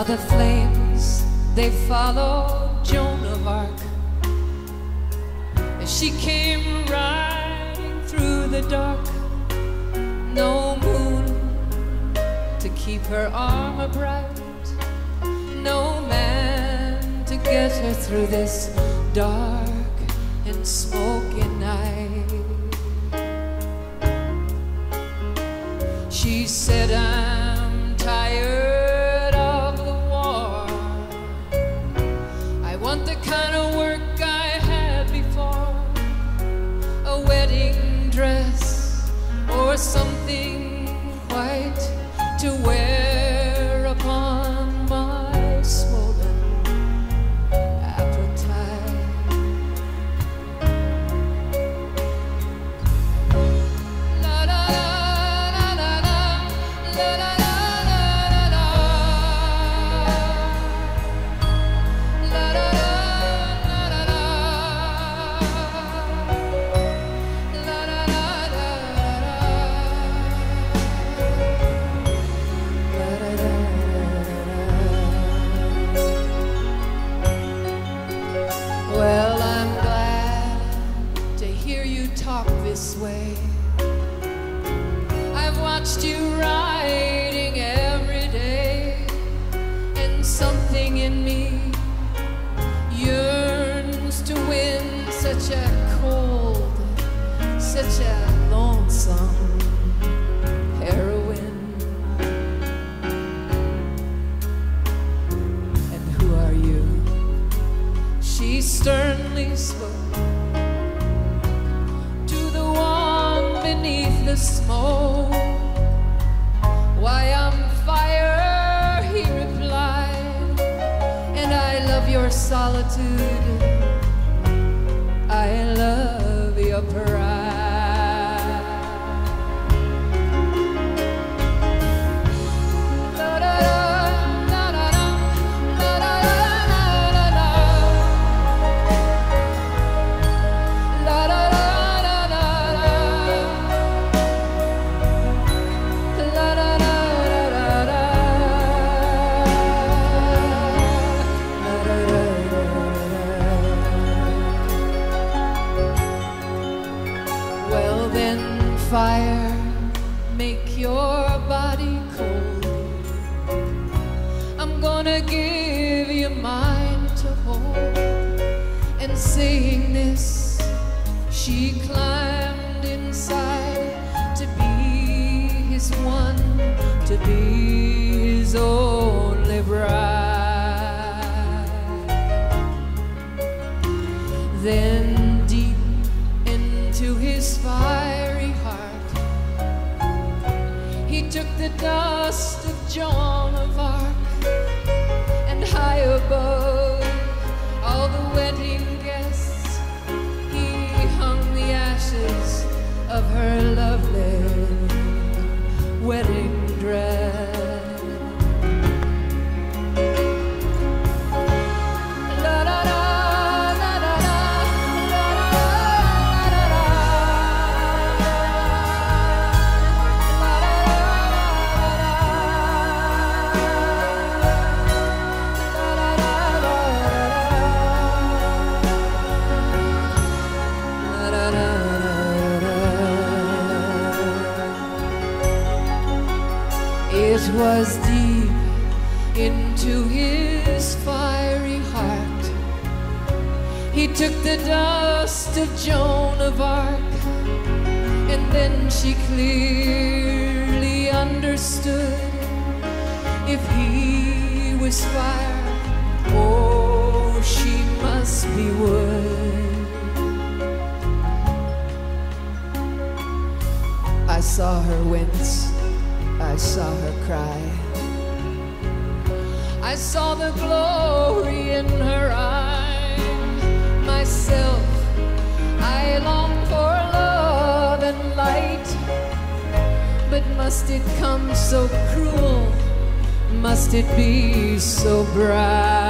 Now the flames, they followed Joan of Arc as she came riding through the dark. No moon to keep her armor bright, no man to get her through this dark and smoky night. She said, I'm tired of the war. I want the kind of work I had before, a wedding dress or something white to wear upon my swollen appetite. La la la la la la la la la la la la Well, I'm glad to hear you talk this way. I've watched you riding every day, and something in me yearns to win such a cold, such a lonesome heroine. And who are you? She sternly spoke to the one beneath the smoke. Why, I'm fire, he replied, and I love your solitude, I love your pride. Well then, fire, make your body cold. I'm gonna give you mine to hold. And saying this, she climbed inside to be his one, to be his only bride. Then deep into his fiery heart, he took the dust of Joan of Arc, and high above all the wedding guests, he hung the ashes of her lovely wedding dress. It was deep into his fiery heart. He took the dust of Joan of Arc, and then she clearly understood. If he was fire, oh, she must be wood. I saw her wince, I saw her cry, I saw the glory in her eye. Myself, I long for love and light, but must it come so cruel? Must it be so bright?